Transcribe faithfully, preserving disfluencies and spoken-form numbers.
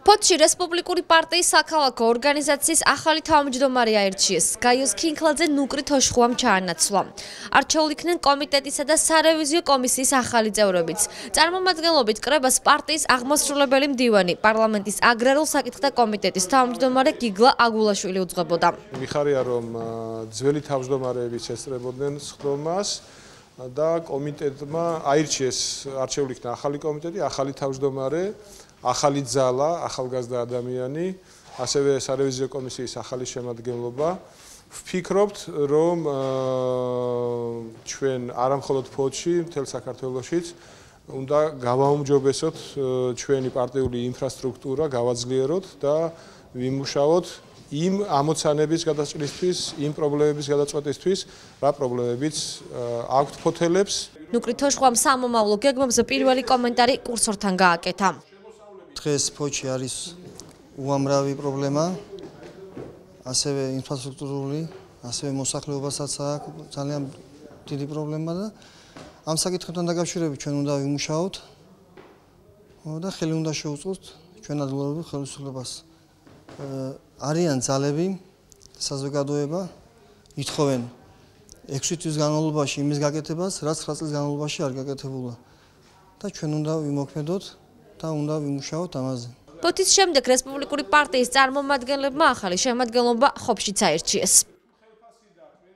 ფოთში რესპუბლიკური პარტიის საქალაქო ორგანიზაციის ახალი თავმჯდომარე აირჩიეს. გაიოს ქინქლაძე ნუკრი თოშხუამ ჩაანაცვლა. არჩეულ იქნენ კომიტეტისა და სარევიზიო კომისიის ახალი წევრებიც. წარმომადგენლობით კრებას პარტიის აღმასრულებელი მდივანი, პარლამენტის აგრარულ საკითხთა კომიტეტის თავმჯდომარე გიგლა აგულაშვილი უძღვებოდა. მიხარია რომ ძველი თავმჯდომარეებიც ესწრებოდნენ სხდომას და კომიტეტმა აირჩიეს, არჩეულ იქნა ახალი კომიტეტი, ახალი თავმჯდომარე, ახალი ძალა, ახალგაზრდა ადამიანი, ასევე სარევიზიო კომისიის ახალი შემადგენლობა. ვფიქრობთ, რომ ჩვენ არამხოლოდ ფოთში, მთელ საქართველოშიც უნდა გავაუმჯობესოთ ჩვენი პარტიული ინფრასტრუქტურა, გავაძლიეროთ და ვიმუშაოთ იმ ამოცანების გადაწყვეტისთვის, იმ პრობლემების გადაწყვეტისთვის, რა პრობლემებიც აქვთ ფოთელებს. ნუკრი თოშხუამ სამომავლო გეგმებზე პირველი კომენტარი კურსორთან გააკეთა. დღეს ფოთში არის უამრავი პრობლემა, ასევე ინფრასტრუქტურული, ასევე მოსახლეობასაც აქვს ძალიან დიდი პრობლემა და ამ საკითხებთან დაკავშირებით ჩვენ უნდა ვიმუშაოთ და ხელი უნდა შევუწყოთ ჩვენ ადგილობრივ ხელისუფლებას. არიან ძალები, საზოგადოება ითხოვენ ექვსი თვის განმავლობაში იმის გაკეთებას, რაც ცხრა წლის განმავლობაში არ გაკეთებულა და ჩვენ უნდა ვიმოქმედოთ და უნდა ვიმუშაოთ ამაზე. ფოთის შემდეგ რესპუბლიკური პარტიის წარმომადგენლებმა ახალი შემადგენლობა ხობშიც აირჩიეს.